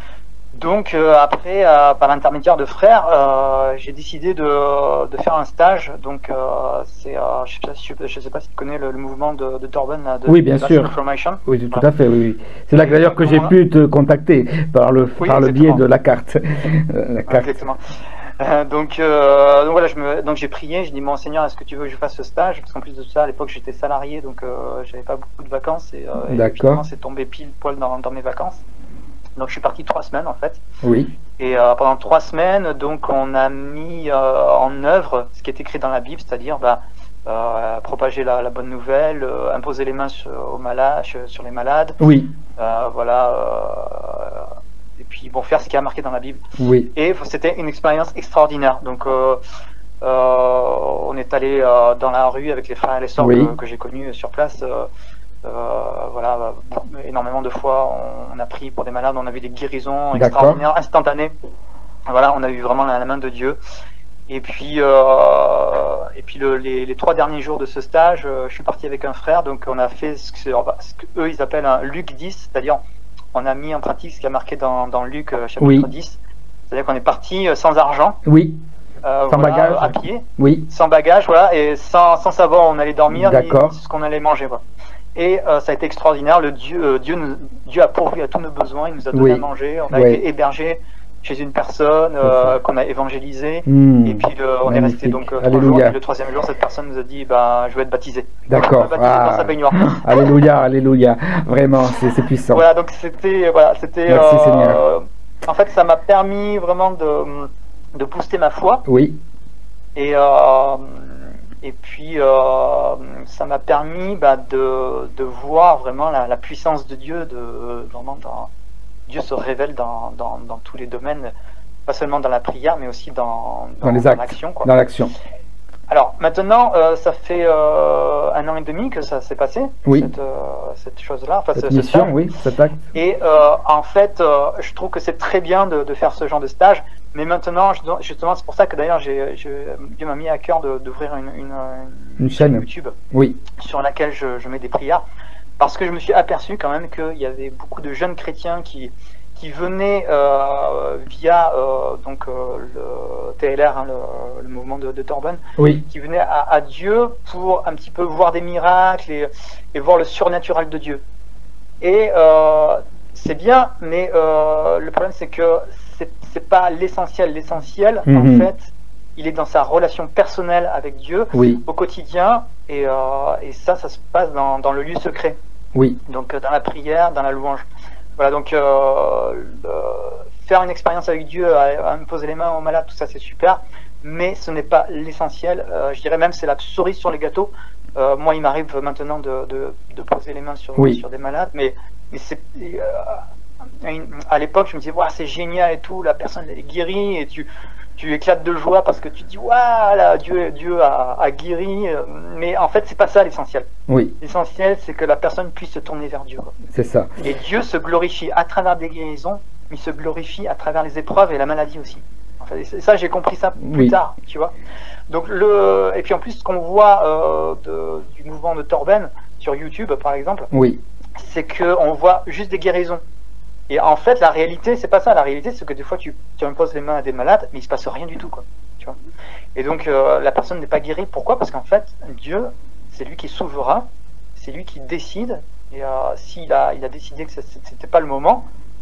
Donc euh, après, euh, par l'intermédiaire de frères, euh, j'ai décidé de, de faire un stage. Donc euh, c'est, euh, je ne sais, je sais pas si tu connais le, le mouvement de, de Torben, de, oui, bien de sûr. Oui, tout voilà. à fait. Oui, oui. C'est là que d'ailleurs que j'ai pu te contacter par le oui, par le biais de la carte. la carte. Exactement. Euh, donc, euh, donc voilà, je me, donc j'ai prié, j'ai dit mon Seigneur, est-ce que tu veux que je fasse ce stage? Parce qu'en plus de ça, à l'époque j'étais salarié, donc euh, j'avais pas beaucoup de vacances et, euh, et justement c'est tombé pile poil dans, dans mes vacances. Donc je suis parti trois semaines en fait. Oui. Et euh, pendant trois semaines, donc on a mis euh, en œuvre ce qui est écrit dans la Bible, c'est-à-dire bah, euh, propager la, la bonne nouvelle, euh, imposer les mains sur, aux malades, sur les malades. Oui. Euh, voilà. Euh, et puis bon, faire ce qui est marqué dans la Bible. Oui. Et c'était une expérience extraordinaire. Donc euh, euh, on est allé euh, dans la rue avec les frères et les sœurs oui. que, que j'ai connus sur place. Euh, Euh, voilà, énormément de fois on, on a prié pour des malades, on a vu des guérisons extraordinaires, instantanées. Voilà, on a eu vraiment la, la main de Dieu. Et puis, euh, et puis le, les, les trois derniers jours de ce stage, euh, je suis parti avec un frère, donc on a fait ce que, ce que eux ils appellent un Luc dix, c'est-à-dire on a mis en pratique ce qui est marqué dans, dans Luc chapitre oui. dix, c'est-à-dire qu'on est parti sans argent. Oui. Euh, sans voilà, bagage. À pied. Oui. Sans bagage, voilà, et sans, sans savoir où on allait dormir, ni, ni ce qu'on allait manger, voilà. Et euh, ça a été extraordinaire. Le Dieu, euh, Dieu, nous, Dieu a pourvu à tous nos besoins. Il nous a donné oui. à manger. On a oui. été hébergés chez une personne euh, qu'on a évangélisée. Mmh. Et puis le, on est resté donc euh, trois jours. Et le troisième jour, cette personne nous a dit bah, je vais être baptisé. D'accord. Baptisé ah. dans sa baignoire. Alléluia, alléluia. Vraiment, c'est puissant. Voilà, donc c'était. Voilà, c'était. Merci euh, Seigneur. En fait, ça m'a permis vraiment de, de booster ma foi. Oui. Et. Euh, Et puis, euh, ça m'a permis bah, de, de voir vraiment la, la puissance de Dieu. De, vraiment dans, Dieu se révèle dans, dans, dans tous les domaines, pas seulement dans la prière, mais aussi dans, dans, dans les actes, l'action. Dans l'action. Alors, maintenant, euh, ça fait euh, un an et demi que ça s'est passé, oui. cette, euh, cette chose-là. Enfin, cette ce, mission, ce oui, cet acte. Et euh, en fait, euh, je trouve que c'est très bien de, de faire ce genre de stage. Mais maintenant, justement, c'est pour ça que d'ailleurs, Dieu m'a mis à cœur d'ouvrir une, une, une, une chaîne YouTube oui. sur laquelle je, je mets des prières. Parce que je me suis aperçu quand même qu'il y avait beaucoup de jeunes chrétiens qui, qui venaient euh, via euh, donc, euh, le T L R, hein, le, le mouvement de, de Torben, oui. qui venaient à, à Dieu pour un petit peu voir des miracles et, et voir le surnaturel de Dieu. Et euh, c'est bien, mais euh, le problème c'est que c'est, c'est pas l'essentiel. L'essentiel, mm-hmm. en fait, il est dans sa relation personnelle avec Dieu, oui. au quotidien, et, euh, et ça, ça se passe dans, dans le lieu secret. Oui. Donc dans la prière, dans la louange. Voilà, donc euh, le, faire une expérience avec Dieu, à, à me poser les mains aux malades, tout ça c'est super, mais ce n'est pas l'essentiel. Euh, je dirais même c'est la cerise sur les gâteaux. Euh, moi, il m'arrive maintenant de, de, de poser les mains sur, oui. sur des malades, mais, mais c'est, euh, à l'époque, je me disais, wow, c'est génial et tout, la personne est guérie, et tu, tu éclates de joie parce que tu te dis, voilà, wow, Dieu, Dieu a, a guéri, mais en fait, c'est pas ça l'essentiel. Oui. L'essentiel, c'est que la personne puisse se tourner vers Dieu. C'est ça. Et Dieu se glorifie à travers des guérisons, mais il se glorifie à travers les épreuves et la maladie aussi. En fait, ça, j'ai compris ça plus oui. tard, tu vois. Donc le et puis en plus ce qu'on voit euh, de, du mouvement de Torben sur YouTube par exemple, oui. c'est que on voit juste des guérisons. Et en fait la réalité c'est pas ça. La réalité c'est que des fois tu tu imposes les mains à des malades mais il se passe rien du tout quoi. Tu vois. Et donc euh, la personne n'est pas guérie. Pourquoi? Parce qu'en fait Dieu c'est lui qui est souverain, c'est lui qui décide. Et euh, s'il a il a décidé que c'était pas le moment,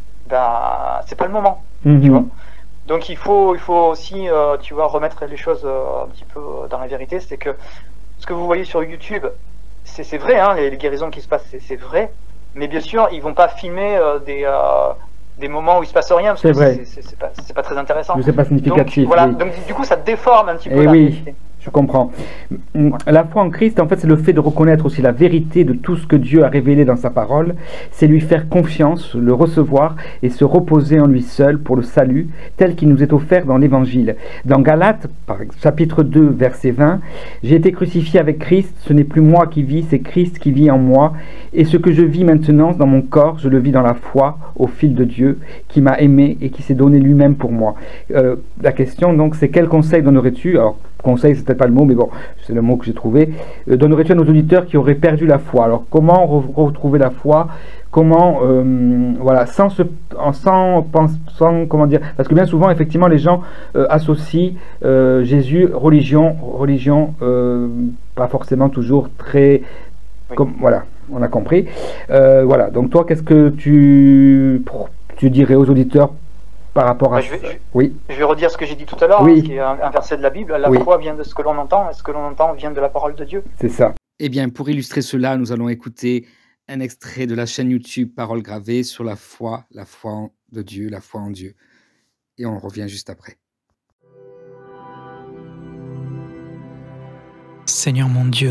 ben c'est pas le moment. Mm-hmm. Tu vois. Donc il faut, il faut aussi, euh, tu vois, remettre les choses euh, un petit peu dans la vérité. C'est que ce que vous voyez sur YouTube, c'est, c'est vrai, hein, les, les guérisons qui se passent, c'est, c'est vrai. Mais bien sûr, ils vont pas filmer euh, des, euh, des moments où il se passe rien, parce c'est que vrai. C'est, c'est, c'est, pas, c'est pas très intéressant. C'est pas significatif. Donc, voilà, oui. donc du coup, ça déforme un petit peu Et la oui. réalité. Je comprends. La foi en Christ, en fait, c'est le fait de reconnaître aussi la vérité de tout ce que Dieu a révélé dans sa parole. C'est lui faire confiance, le recevoir et se reposer en lui seul pour le salut, tel qu'il nous est offert dans l'Évangile. Dans Galates, par exemple, chapitre deux, verset vingt, « J'ai été crucifié avec Christ, ce n'est plus moi qui vis, c'est Christ qui vit en moi. Et ce que je vis maintenant dans mon corps, je le vis dans la foi au fil de Dieu, qui m'a aimé et qui s'est donné lui-même pour moi. Euh, » La question, donc, c'est quel conseil donnerais-tu? Alors, conseil, c'est peut-être pas le mot, mais bon, c'est le mot que j'ai trouvé. Euh, donnerais-tu à nos auditeurs qui auraient perdu la foi? Alors, comment re- retrouver la foi? Comment, euh, voilà, sans se, sans, sans, comment dire, parce que bien souvent, effectivement, les gens euh, associent euh, Jésus, religion, religion, euh, pas forcément toujours très, oui. comme, voilà, on a compris. Euh, voilà, donc toi, qu'est-ce que tu, tu dirais aux auditeurs par rapport à bah, je vais, je, oui. je vais redire ce que j'ai dit tout à l'heure, oui. hein, qui est un, un verset de la Bible. La oui. foi vient de ce que l'on entend, et ce que l'on entend vient de la parole de Dieu. C'est ça. Eh bien, pour illustrer cela, nous allons écouter un extrait de la chaîne YouTube Paroles gravées sur la foi, la foi de Dieu, la foi en Dieu. Et on revient juste après. Seigneur mon Dieu,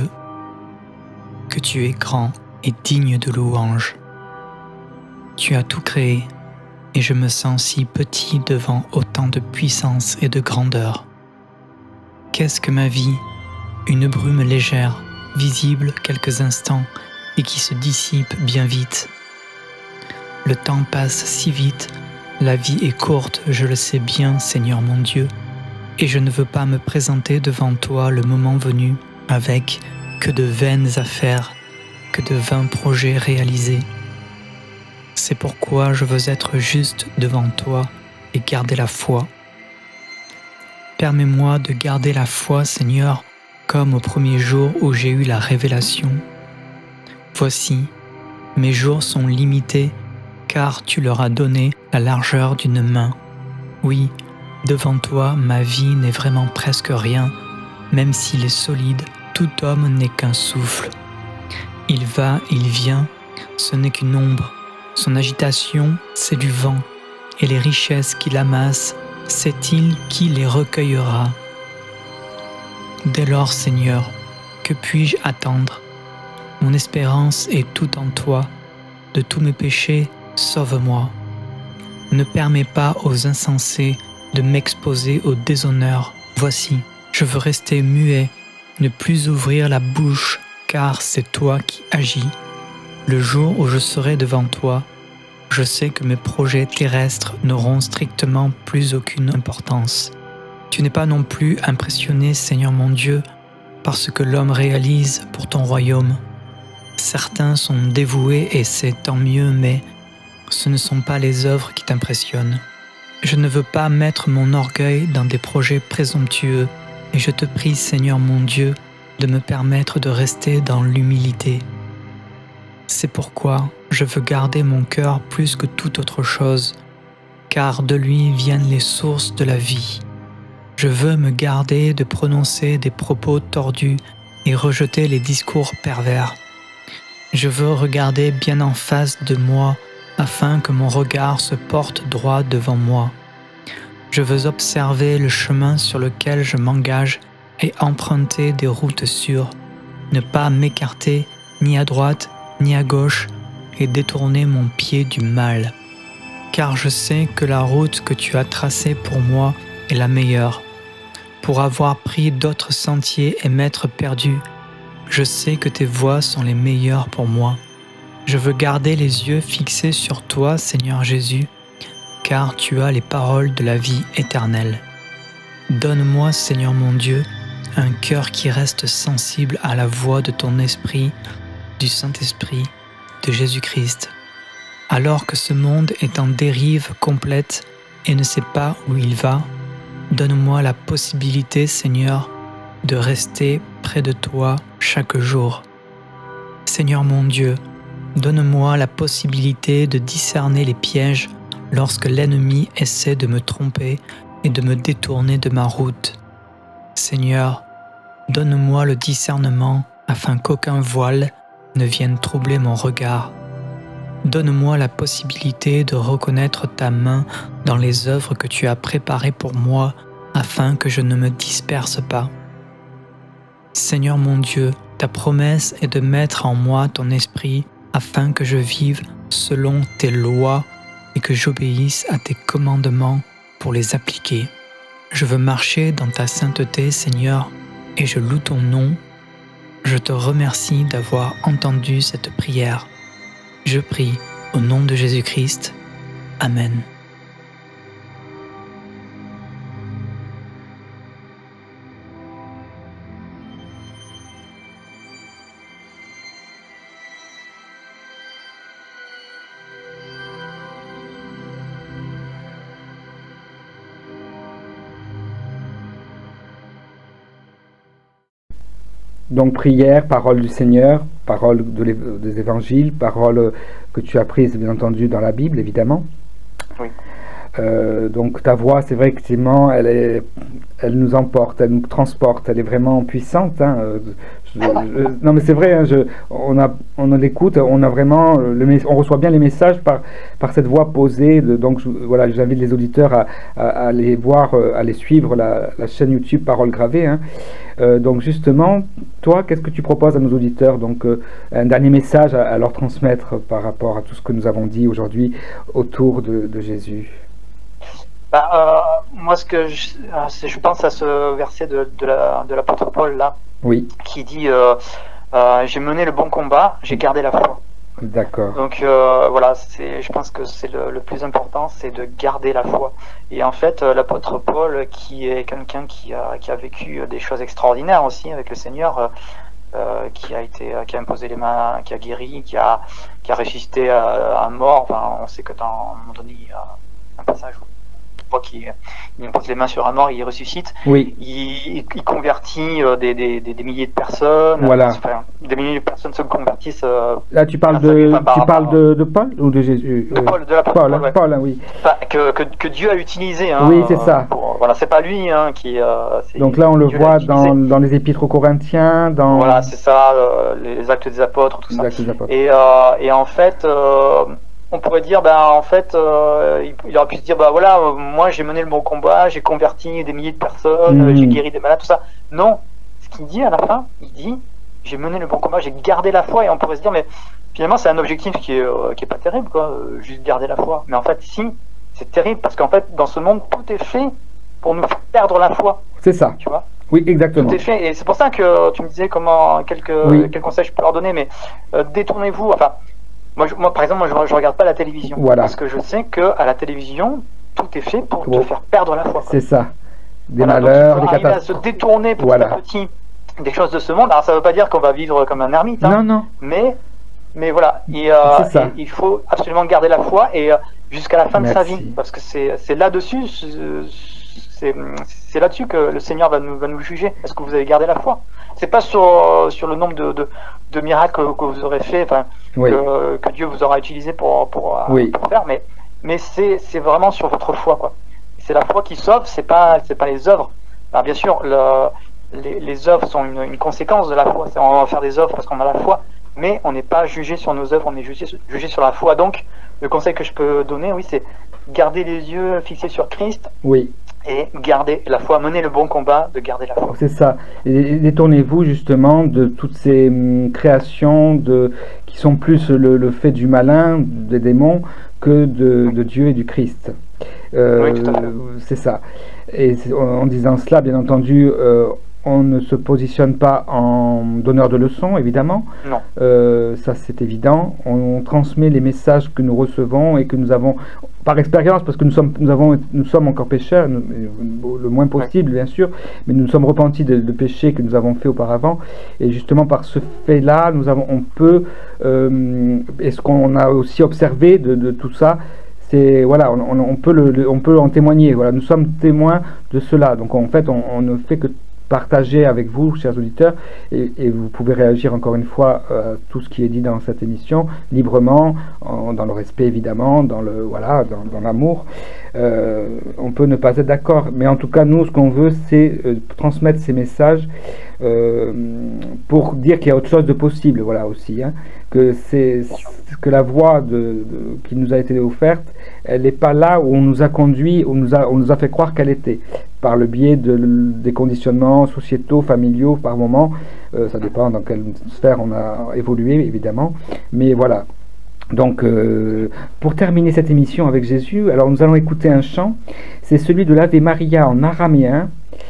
que tu es grand et digne de louange. Tu as tout créé, et je me sens si petit devant autant de puissance et de grandeur. Qu'est-ce que ma vie? Une brume légère, visible quelques instants et qui se dissipe bien vite. Le temps passe si vite, la vie est courte, je le sais bien, Seigneur mon Dieu, et je ne veux pas me présenter devant toi le moment venu avec que de vaines affaires, que de vains projets réalisés. C'est pourquoi je veux être juste devant toi et garder la foi. Permets-moi de garder la foi, Seigneur, comme au premier jour où j'ai eu la révélation. Voici, mes jours sont limités, car tu leur as donné la largeur d'une main. Oui, devant toi, ma vie n'est vraiment presque rien, même s'il est solide, tout homme n'est qu'un souffle. Il va, il vient, ce n'est qu'une ombre. Son agitation, c'est du vent, et les richesses qu'il amasse, c'est-il qui les recueillera? Dès lors, Seigneur, que puis-je attendre? Mon espérance est tout en toi, de tous mes péchés, sauve-moi. Ne permets pas aux insensés de m'exposer au déshonneur. Voici, je veux rester muet, ne plus ouvrir la bouche, car c'est toi qui agis. Le jour où je serai devant toi, je sais que mes projets terrestres n'auront strictement plus aucune importance. Tu n'es pas non plus impressionné, Seigneur mon Dieu, par ce que l'homme réalise pour ton royaume. Certains sont dévoués et c'est tant mieux, mais ce ne sont pas les œuvres qui t'impressionnent. Je ne veux pas mettre mon orgueil dans des projets présomptueux et je te prie, Seigneur mon Dieu, de me permettre de rester dans l'humilité. C'est pourquoi je veux garder mon cœur plus que toute autre chose, car de lui viennent les sources de la vie. Je veux me garder de prononcer des propos tordus et rejeter les discours pervers. Je veux regarder bien en face de moi afin que mon regard se porte droit devant moi. Je veux observer le chemin sur lequel je m'engage et emprunter des routes sûres, ne pas m'écarter ni à droite ni à gauche et détourner mon pied du mal. Car je sais que la route que tu as tracée pour moi est la meilleure. Pour avoir pris d'autres sentiers et m'être perdu, je sais que tes voies sont les meilleures pour moi. Je veux garder les yeux fixés sur toi, Seigneur Jésus, car tu as les paroles de la vie éternelle. Donne-moi, Seigneur mon Dieu, un cœur qui reste sensible à la voix de ton Esprit, du Saint-Esprit, de Jésus-Christ. Alors que ce monde est en dérive complète et ne sait pas où il va, donne-moi la possibilité, Seigneur, de rester près de toi chaque jour. Seigneur mon Dieu, donne-moi la possibilité de discerner les pièges lorsque l'ennemi essaie de me tromper et de me détourner de ma route. Seigneur, donne-moi le discernement afin qu'aucun voile ne vienne troubler mon regard. Donne-moi la possibilité de reconnaître ta main dans les œuvres que tu as préparées pour moi afin que je ne me disperse pas. Seigneur mon Dieu, ta promesse est de mettre en moi ton esprit afin que je vive selon tes lois et que j'obéisse à tes commandements pour les appliquer. Je veux marcher dans ta sainteté, Seigneur, et je loue ton nom. Je te remercie d'avoir entendu cette prière. Je prie au nom de Jésus-Christ. Amen. Donc prière, parole du Seigneur, parole de des évangiles, parole que tu as prise bien entendu dans la Bible évidemment. Oui. Euh, donc ta voix, c'est vrai qu'effectivement, elle, est, elle nous emporte, elle nous transporte, elle est vraiment puissante. Hein. Je, je, non mais c'est vrai, hein, je, on a, on l'écoute, on a vraiment, le, on reçoit bien les messages par, par cette voix posée. De, donc je, voilà, j'invite les auditeurs à, à, à aller voir, à aller suivre la, la chaîne YouTube Parole Gravée. Hein. Euh, donc justement, toi, qu'est-ce que tu proposes à nos auditeurs? Donc euh, un dernier message à, à leur transmettre par rapport à tout ce que nous avons dit aujourd'hui autour de, de Jésus. Bah, euh, moi, ce que je, je pense à ce verset de, de la, de l'apôtre Paul là, oui, qui dit euh, euh, j'ai mené le bon combat, j'ai gardé la foi. D'accord. Donc euh, voilà, c'est, je pense que c'est le, le plus important, c'est de garder la foi. Et en fait, euh, l'apôtre Paul, qui est quelqu'un qui a, qui a vécu des choses extraordinaires aussi avec le Seigneur, euh, euh, qui a été, qui a imposé les mains, qui a guéri, qui a, qui a ressuscité à, à mort. Enfin, on sait que dans à un moment donné, il y a un passage où qui il impose les mains sur un mort, il ressuscite. Oui. Il, il convertit euh, des, des, des, des milliers de personnes. Voilà. Enfin, des milliers de personnes se convertissent. Euh, Là, tu parles de, tu parles de, de Paul ou de Jésus? De Paul, de l'apôtre Paul, Paul, ouais. Paul, oui. Enfin, que, que, que Dieu a utilisé. Hein, oui, c'est ça. Pour, voilà, c'est pas lui hein, qui. Euh, Donc là, on le Dieu voit dans, dans les épîtres aux Corinthiens, dans. Voilà, c'est ça, euh, les actes des apôtres, tout les ça. Actes des apôtres. Et, euh, et en fait. Euh, on pourrait dire, ben en fait, euh, il aurait pu se dire, bah voilà, euh, moi j'ai mené le bon combat, j'ai converti des milliers de personnes, mmh. j'ai guéri des malades, tout ça. Non, ce qu'il dit à la fin, il dit, j'ai mené le bon combat, j'ai gardé la foi, et on pourrait se dire, mais finalement c'est un objectif qui est, euh, qui est pas terrible, quoi, euh, juste garder la foi. Mais en fait, si, c'est terrible, parce qu'en fait, dans ce monde, tout est fait pour nous faire perdre la foi. C'est ça. Tu vois ? Oui, exactement. Tout est fait, et c'est pour ça que tu me disais comment, quelques, oui. quels conseils je peux leur donner, mais euh, détournez-vous, enfin. Moi, je, moi, par exemple, moi, je, je regarde pas la télévision. Voilà. Parce que je sais que à la télévision, tout est fait pour bon. te faire perdre la foi. C'est ça. Des voilà, malheurs, donc, des catastrophes. À se détourner petit voilà. à petit des choses de ce monde. Alors, ça veut pas dire qu'on va vivre comme un ermite. Hein, non, non. Mais, mais voilà. Et, euh, et, il faut absolument garder la foi et euh, jusqu'à la fin Merci. de sa vie, parce que c'est, c'est là-dessus. c'est là-dessus que le Seigneur va nous, va nous juger. Est-ce que vous avez gardé la foi? C'est pas sur, sur le nombre de, de, de miracles que vous aurez fait, enfin, oui. que, que Dieu vous aura utilisé pour, pour, oui. pour faire, mais, mais c'est vraiment sur votre foi, quoi. C'est la foi qui sauve, c'est pas, c'est pas les œuvres. Alors, bien sûr, le, les, les œuvres sont une, une conséquence de la foi. On va faire des œuvres parce qu'on a la foi, mais on n'est pas jugé sur nos œuvres, on est jugé, jugé sur la foi. Donc, le conseil que je peux donner, oui, c'est garder les yeux fixés sur Christ. Oui. Et garder la foi, mener le bon combat, de garder la foi. C'est ça. Et détournez-vous justement de toutes ces hum, créations de, qui sont plus le, le fait du malin, des démons, que de, de Dieu et du Christ. Euh, oui, tout à fait. C'est ça. Et en disant cela, bien entendu, euh, on ne se positionne pas en donneur de leçons, évidemment. Non. Euh, ça, c'est évident. On, on transmet les messages que nous recevons et que nous avons, par expérience, parce que nous sommes, nous avons, nous sommes encore pécheurs, nous, le moins possible, oui. bien sûr, mais nous nous sommes repentis de, de péchés que nous avons fait auparavant. Et justement, par ce fait-là, nous avons, on peut, euh, et ce qu'on a aussi observé de, de tout ça, c'est voilà, on, on, on peut le, le, on peut en témoigner. Voilà, nous sommes témoins de cela. Donc en fait, on, on ne fait que partager avec vous, chers auditeurs, et, et vous pouvez réagir encore une fois à tout ce qui est dit dans cette émission, librement, en, dans le respect évidemment, dans le voilà, dans, dans l'amour. Euh, on peut ne pas être d'accord, mais en tout cas, nous, ce qu'on veut, c'est euh, transmettre ces messages euh, pour dire qu'il y a autre chose de possible, voilà aussi, hein, que c'est que la voie de, de, qui nous a été offerte, elle n'est pas là où on nous a conduit, où on nous a, on nous a fait croire qu'elle était, par le biais de, des conditionnements sociétaux, familiaux, par moment, euh, ça dépend dans quelle sphère on a évolué, évidemment, mais voilà. Donc, euh, pour terminer cette émission avec Jésus, alors nous allons écouter un chant, c'est celui de l'Ave Maria en araméen,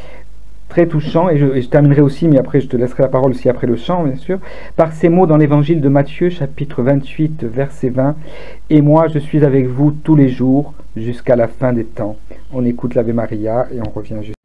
très touchant, et je, et je terminerai aussi, mais après je te laisserai la parole aussi après le chant, bien sûr, par ces mots dans l'évangile de Matthieu, chapitre vingt-huit, verset vingt, « Et moi, je suis avec vous tous les jours, jusqu'à la fin des temps. » On écoute l'Ave Maria et on revient juste.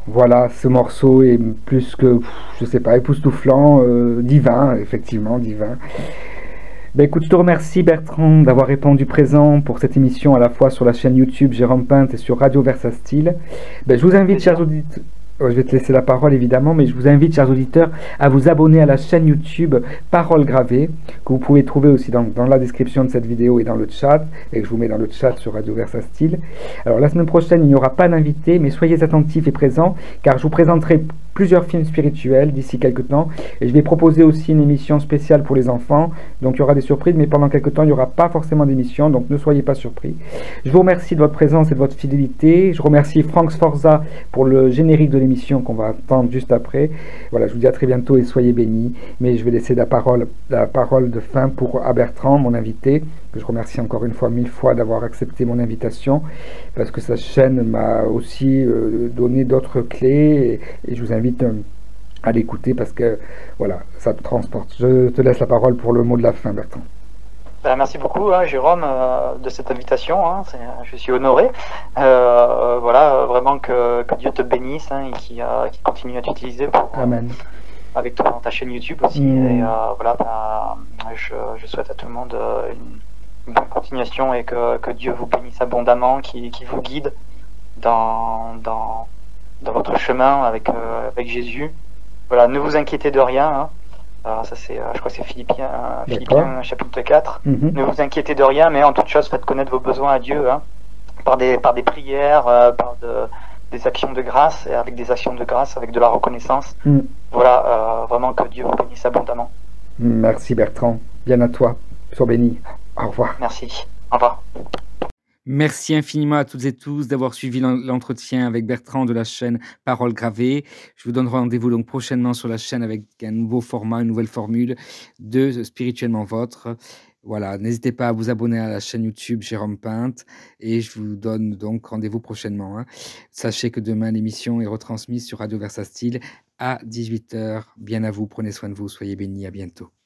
Voilà, ce morceau est plus que, je sais pas, époustouflant, euh, divin, effectivement, divin. Ben écoute, je te remercie Bertrand d'avoir répondu présent pour cette émission à la fois sur la chaîne YouTube Jérôme Pinte et sur Radio Versa Style. Ben, je vous invite, chers auditeurs, je vais te laisser la parole évidemment, mais je vous invite, chers auditeurs, à vous abonner à la chaîne YouTube Paroles Gravées, que vous pouvez trouver aussi dans, dans la description de cette vidéo et dans le chat, et que je vous mets dans le chat sur Radio Versa Style. Alors la semaine prochaine, il n'y aura pas d'invité, mais soyez attentifs et présents, car je vous présenterai plusieurs films spirituels d'ici quelques temps, et je vais proposer aussi une émission spéciale pour les enfants, donc il y aura des surprises, mais pendant quelques temps il n'y aura pas forcément d'émission, donc ne soyez pas surpris. Je vous remercie de votre présence et de votre fidélité. Je remercie Franck Sforza pour le générique de l'émission qu'on va entendre juste après. Voilà, je vous dis à très bientôt et soyez bénis, mais je vais laisser la parole, la parole de fin pour à Bertrand, mon invité, que je remercie encore une fois mille fois d'avoir accepté mon invitation, parce que sa chaîne m'a aussi euh, donné d'autres clés, et, et je vous invite à l'écouter parce que voilà, ça te transporte. Je te laisse la parole pour le mot de la fin, Bertrand. Ben, merci beaucoup, hein, Jérôme, euh, de cette invitation. Hein, je suis honoré. Euh, voilà, vraiment que, que Dieu te bénisse, hein, et qui, euh, qui continue à t'utiliser pour, Amen. Euh, avec toi, ta chaîne YouTube aussi. Mmh. Et euh, voilà, ben, je, je souhaite à tout le monde une, une bonne continuation et que, que Dieu vous bénisse abondamment, qui, qui vous guide dans, dans, dans votre chemin avec, euh, avec Jésus. Voilà, ne vous inquiétez de rien. Hein. Alors ça c'est, je crois que c'est Philippiens, Philippiens chapitre quatre. Mm-hmm. Ne vous inquiétez de rien, mais en toute chose faites connaître vos besoins à Dieu, hein, par des par des prières, euh, par de, des actions de grâce, et avec des actions de grâce, avec de la reconnaissance. Mm. Voilà, euh, vraiment que Dieu vous bénisse abondamment. Merci Bertrand, bien à toi, sois béni. Au revoir. Merci. Au revoir. Merci infiniment à toutes et tous d'avoir suivi l'entretien avec Bertrand de la chaîne Paroles Gravées. Je vous donne rendez-vous donc prochainement sur la chaîne avec un nouveau format, une nouvelle formule de Spirituellement Votre. Voilà, n'hésitez pas à vous abonner à la chaîne YouTube Jérôme Pinte et je vous donne donc rendez-vous prochainement. Hein. Sachez que demain l'émission est retransmise sur Radio Versa Style à dix-huit heures. Bien à vous, prenez soin de vous, soyez bénis, à bientôt.